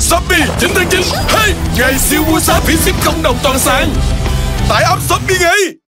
Shopee 9/9. Hey, ngày siêu mua sắm phí ship không đồng toàn sàn. Tải app Shopee ngay.